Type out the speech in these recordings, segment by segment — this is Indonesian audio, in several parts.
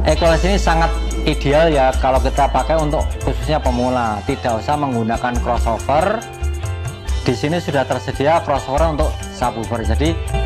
equalizer ini sangat ideal ya kalau kita pakai untuk khususnya pemula, tidak usah menggunakan crossover. Di sini sudah tersedia crossover untuk subwoofer. Jadi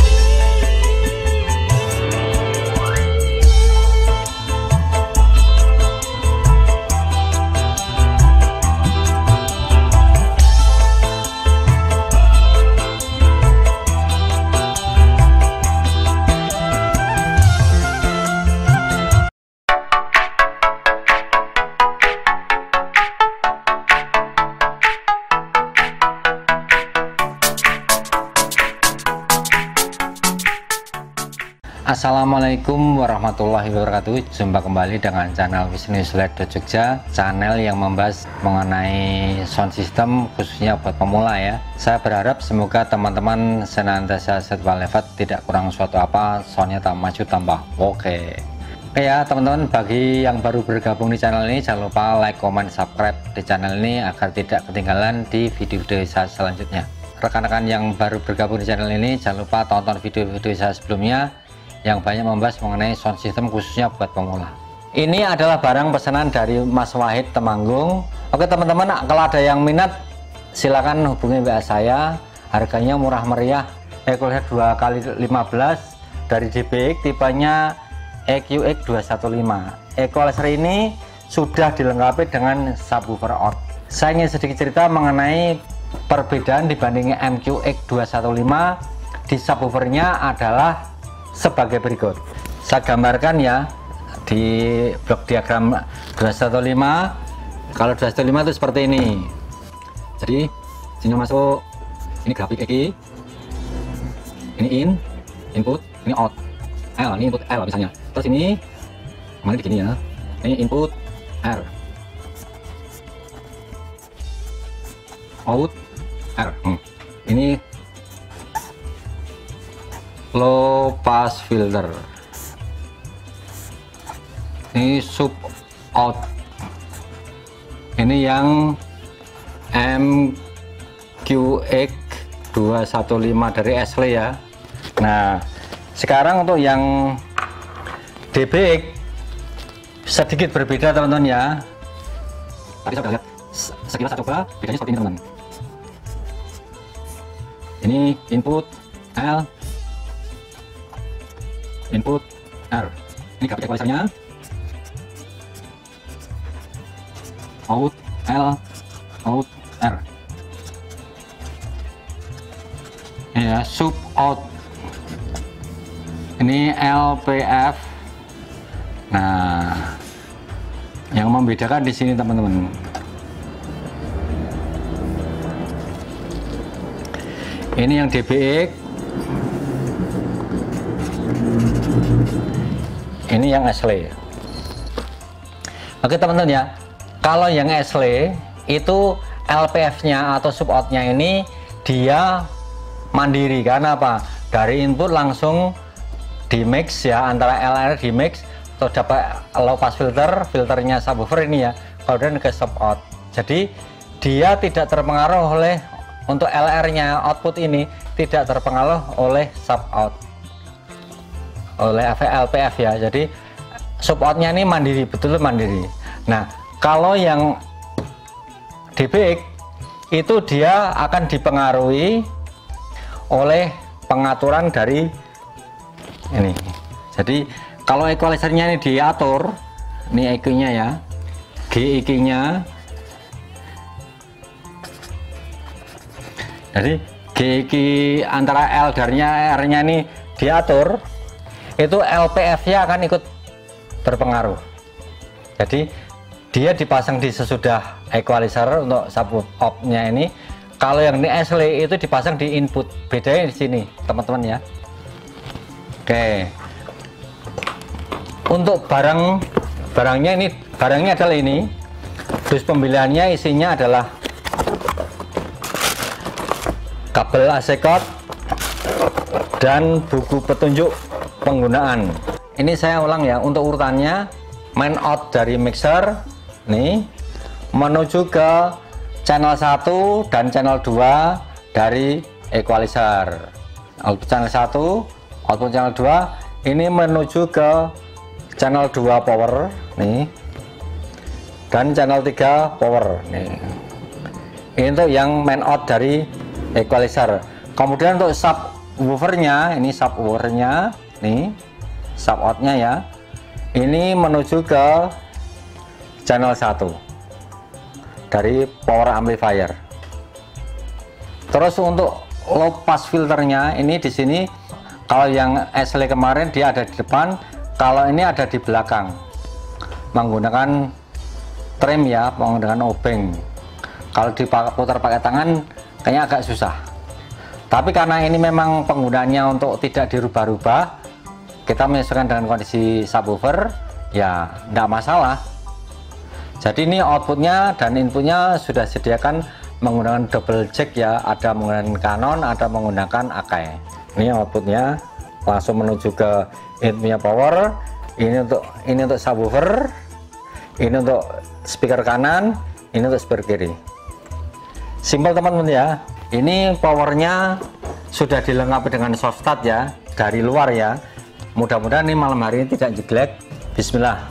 Assalamualaikum warahmatullahi wabarakatuh. Jumpa kembali dengan channel Wisnu_Jogja, channel yang membahas mengenai sound system khususnya buat pemula ya. Saya berharap semoga teman-teman senantiasa sehat walafiat, tidak kurang suatu apa, soundnya tambah maju tambah oke ya teman-teman. Bagi yang baru bergabung di channel ini, jangan lupa like, comment, subscribe di channel ini agar tidak ketinggalan di video-video saya selanjutnya. Rekan-rekan yang baru bergabung di channel ini, jangan lupa tonton video-video saya sebelumnya yang banyak membahas mengenai sound system khususnya buat pemula. Ini adalah barang pesanan dari Mas Wahid Temanggung. Oke teman-teman, kalau ada yang minat silakan hubungi WA saya. Harganya murah meriah, equalizer 2x15 dari DBX, tipenya EQX 215. Equalizer ini sudah dilengkapi dengan subwoofer out. Saya ingin sedikit cerita mengenai perbedaan dibanding MQX 215. Di subwoofernya adalah sebagai berikut. Saya gambarkan ya di blok diagram 215. Kalau 215 itu seperti ini. Jadi sini masuk, ini grafik EQ, ini input, ini out, L, ini input L misalnya. Terus ini kemarin begini ya, ini input R, out R. Ini low pass filter, ini sub out, ini yang MQX 215 dari Ashley ya. Nah sekarang untuk yang DBX sedikit berbeda teman-teman ya. Tadi saya sudah lihat sekilas, saya coba bedanya seperti ini teman-teman. Ini input L, input R, ini grafik equalizernya, out L, out R ya, sub out, ini LPF. Nah yang membedakan di sini teman-teman, ini yang DBX, ini yang Ashley. Oke teman-teman ya, kalau yang Ashley itu LPF-nya atau sub out-nya ini dia mandiri. Karena apa? Dari input langsung di mix ya, antara LR di mix atau dapat low pass filter, filternya subwoofer ini ya, kemudian ke sub out. Jadi dia tidak terpengaruh oleh, untuk LR-nya output ini tidak terpengaruh oleh sub out, oleh LPF ya. Jadi sub out-nya ini mandiri, betul mandiri. Nah kalau yang DBX itu dia akan dipengaruhi oleh pengaturan dari ini. Jadi kalau equalizernya ini diatur, ini EQ-nya ya, GEQ-nya. Jadi GEQ antara L darnya R-nya ini diatur, itu LPF-nya akan ikut berpengaruh. Jadi dia dipasang di sesudah equalizer untuk subwoofer-nya ini. Kalau yang ini Ashley itu dipasang di input, bedanya di sini teman-teman ya. Oke, untuk barangnya adalah ini. Dus pembeliannya isinya adalah kabel AC cord dan buku petunjuk penggunaan. Ini saya ulang ya, untuk urutannya main out dari mixer nih menuju ke channel 1 dan channel 2 dari equalizer. Output channel 1, output channel 2 ini menuju ke channel 2 power nih, dan channel 3 power nih. Ini untuk yang main out dari equalizer. Kemudian untuk subwoofernya, ini subwoofernya nih, sub outnya ya, ini menuju ke channel 1 dari power amplifier. Terus untuk low pass filternya, ini di sini kalau yang SL kemarin dia ada di depan, kalau ini ada di belakang, menggunakan trim ya, menggunakan obeng. Kalau diputar pakai tangan kayaknya agak susah, tapi karena ini memang penggunaannya untuk tidak dirubah-rubah, kita menyesuaikan dengan kondisi subwoofer ya, tidak masalah. Jadi ini outputnya dan inputnya sudah disediakan menggunakan double jack ya, ada menggunakan Canon, ada menggunakan Akai. Ini outputnya langsung menuju ke inputnya power. Ini untuk subwoofer, ini untuk speaker kanan, ini untuk speaker kiri. Simpel teman-teman ya. Ini powernya sudah dilengkapi dengan soft start ya, dari luar ya. Mudah-mudahan ini malam hari ini tidak jeglek. Bismillah.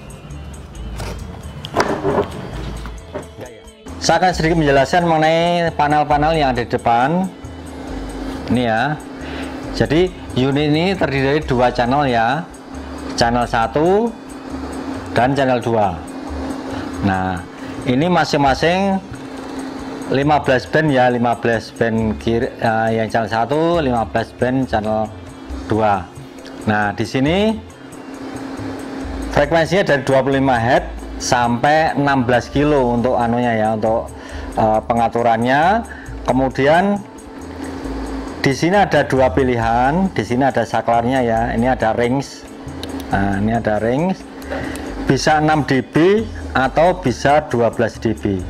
Saya akan sedikit menjelaskan mengenai panel-panel yang ada di depan. Ini ya. Jadi unit ini terdiri dari 2 channel ya, channel 1 dan channel 2. Nah, ini masing-masing 15 band ya, 15 band kiri yang channel 1, 15 band channel 2. Nah, di sini frekuensinya dari 25 Hz sampai 16 kilo untuk anunya ya, untuk pengaturannya. Kemudian di sini ada 2 pilihan, di sini ada saklarnya ya, ini ada range. Nah, ini ada range, bisa 6 dB atau bisa 12 dB.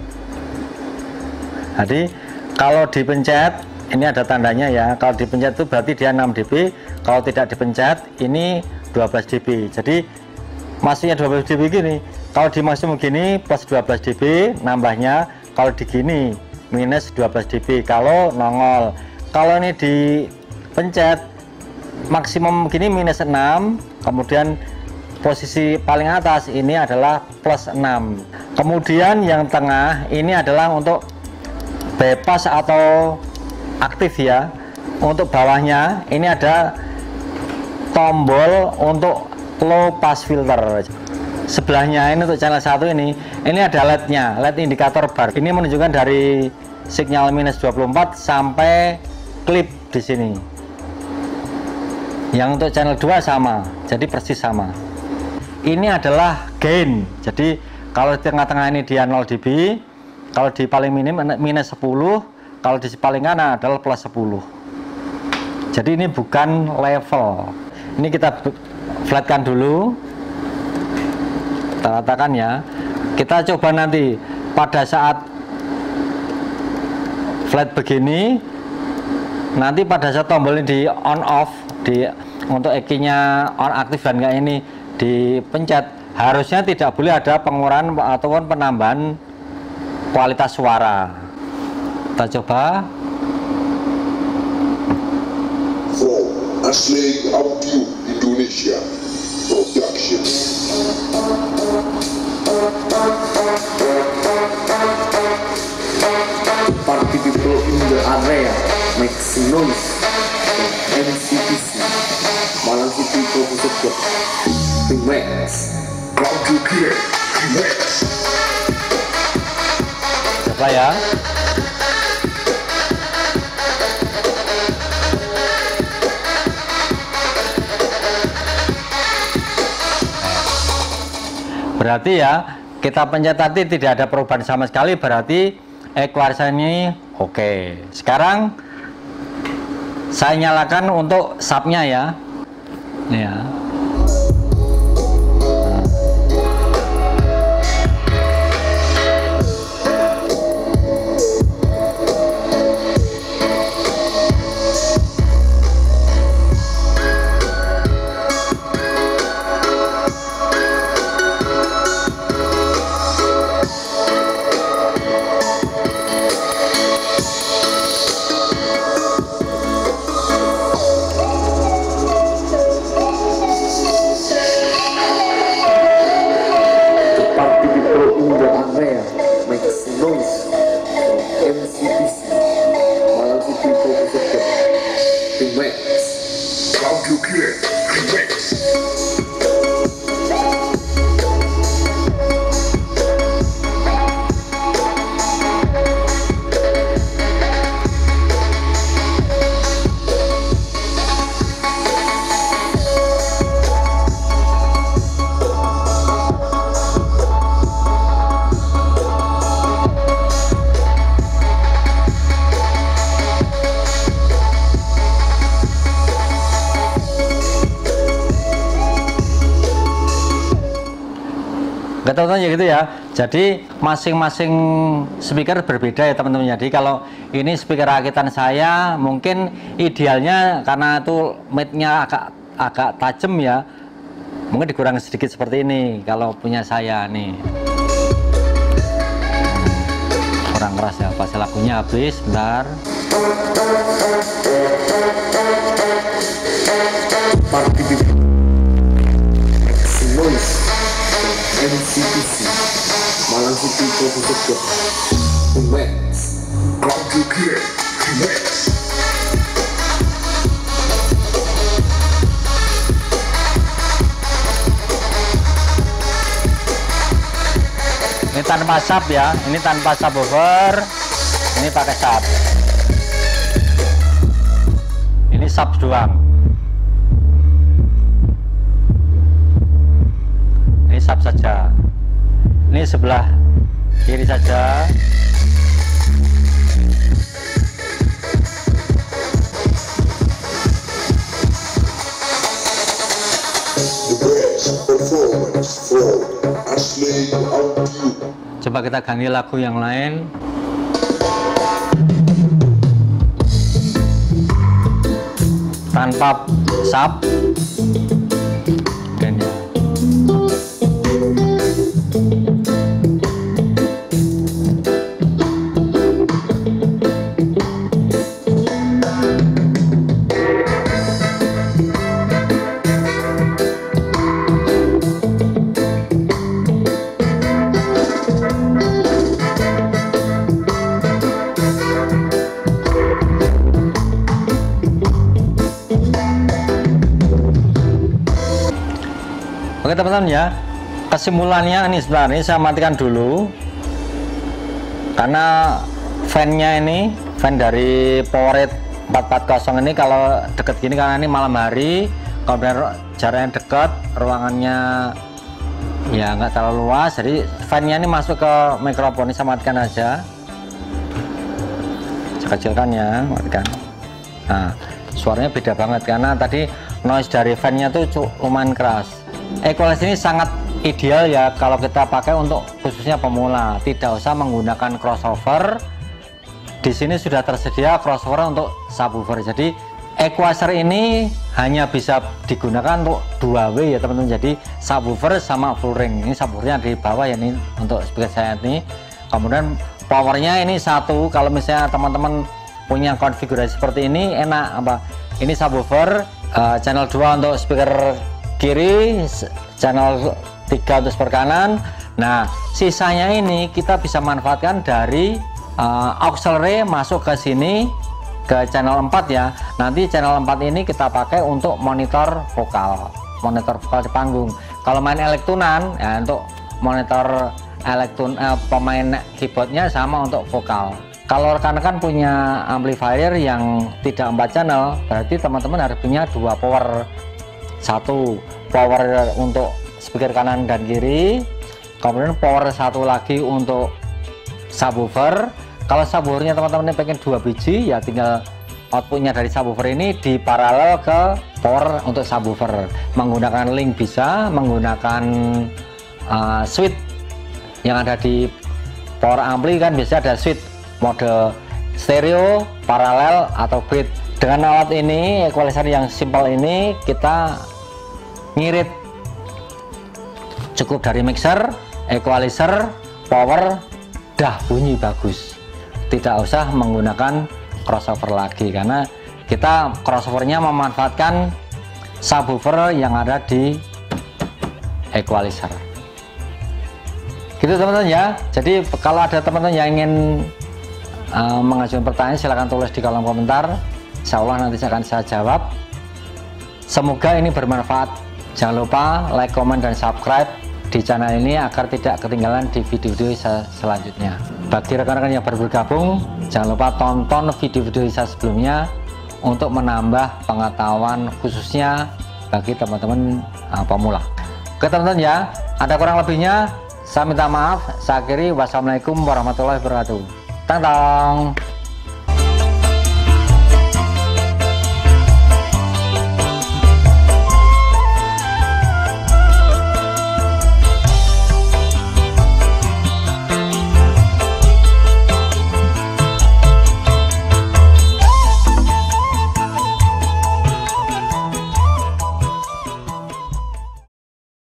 Jadi kalau dipencet, ini ada tandanya ya, kalau dipencet itu berarti dia 6 dB, kalau tidak dipencet ini 12 dB. Jadi masuknya 12 dB gini, kalau dimasuk begini plus 12 dB nambahnya, kalau di gini minus 12 dB kalau nongol. Kalau ini dipencet maksimum gini minus 6, kemudian posisi paling atas ini adalah plus 6. Kemudian yang tengah ini adalah untuk bypass atau aktif ya. Untuk bawahnya ini ada tombol untuk low pass filter. Sebelahnya ini untuk channel 1 ini ada LED-nya, LED indikator bar. Ini menunjukkan dari sinyal minus 24 sampai klip di sini. Yang untuk channel 2 sama, jadi persis sama. Ini adalah gain. Jadi kalau di tengah-tengah ini dia 0 dB, kalau di paling minim minus 10, kalau di paling kanan adalah plus 10. Jadi ini bukan level. Ini kita flatkan dulu, kita katakan ya. Kita coba nanti pada saat flat begini, nanti pada saat tombol ini di on off, untuk EQ-nya on aktif dan enggak ini dipencet, harusnya tidak boleh ada pengurangan ataupun penambahan kualitas suara. Kita coba. From Asli Audio Indonesia Production. Party people in the area make noise. MCPC Malang City Production Remix. Audio Gear Remix. Coba ya. Berarti ya, kita pencet tadi tidak ada perubahan sama sekali, berarti equalizer ini oke. Sekarang saya nyalakan untuk subnya ya. Ya. party people in the area make noise from MCPC Malang City Production Remix. How you get remix. Nggak tahu ya gitu ya. Jadi masing-masing speaker berbeda ya teman-teman. Jadi kalau ini speaker rakitan saya, mungkin idealnya karena itu mic-nya agak tajam ya, mungkin dikurangi sedikit seperti ini. Kalau punya saya nih kurang keras ya. Pas lagunya habis, bentar. Party people make noise. MCPC Malang City Production Remix. How you get remix. Ini tanpa sub ya, ini tanpa subwoofer, ini pakai sub. Ini sub doang. Ini sub saja. Ini sebelah kiri saja. The best performance from Ashley Audio. Coba kita ganti lagu yang lain. Tanpa sub. Dan ya. Oke teman-teman ya, kesimpulannya ini sebentar, ini saya matikan dulu karena fan-nya ini, fan dari Powerade 440 ini kalau deket gini karena ini malam hari, kemudian jaraknya dekat, ruangannya ya nggak terlalu luas, jadi fan-nya ini masuk ke mikrofon. Ini saya matikan aja, saya kecilkan ya, matikan. Nah suaranya beda banget karena tadi noise dari fan-nya tuh lumayan keras. Equalizer ini sangat ideal ya kalau kita pakai untuk khususnya pemula, tidak usah menggunakan crossover. Di sini sudah tersedia crossover untuk subwoofer. Jadi equalizer ini hanya bisa digunakan untuk 2W ya teman-teman. Jadi subwoofer sama full ring. Ini subwoofernya di bawah ya, ini untuk speaker saya ini. Kemudian powernya ini satu. Kalau misalnya teman-teman punya konfigurasi seperti ini enak apa? Ini subwoofer, channel 2 untuk speaker kiri, channel 3 untuk speaker kanan. Nah sisanya ini kita bisa manfaatkan dari auxiliary masuk ke sini ke channel 4 ya. Nanti channel 4 ini kita pakai untuk monitor vokal di panggung. Kalau main elektronan ya untuk monitor pemain keyboardnya, sama untuk vokal. Kalau rekan-rekan punya amplifier yang tidak 4 channel, berarti teman-teman harus punya 2 power. Satu power untuk speaker kanan dan kiri, kemudian power satu lagi untuk subwoofer. Kalau subwoofernya teman-teman pengen 2 biji ya, tinggal outputnya dari subwoofer ini di paralel ke power untuk subwoofer. Menggunakan link bisa, menggunakan switch yang ada di power ampli kan bisa ada switch mode stereo, paralel atau bridge. Dengan alat ini, equalizer yang simpel ini, kita ngirit cukup dari mixer, equalizer, power, dah bunyi bagus. Tidak usah menggunakan crossover lagi karena kita crossovernya memanfaatkan subwoofer yang ada di equalizer. Gitu teman-teman ya. Jadi kalau ada teman-teman yang ingin mengajukan pertanyaan, silahkan tulis di kolom komentar. Insya Allah nanti akan saya jawab. Semoga ini bermanfaat. Jangan lupa like, komen, dan subscribe di channel ini agar tidak ketinggalan di video-video saya selanjutnya. Bagi rekan-rekan yang baru bergabung, jangan lupa tonton video-video saya sebelumnya untuk menambah pengetahuan khususnya bagi teman-teman pemula. Oke teman-teman ya, ada kurang lebihnya saya minta maaf. Saya akhiri, wassalamualaikum warahmatullahi wabarakatuh. Tang tang.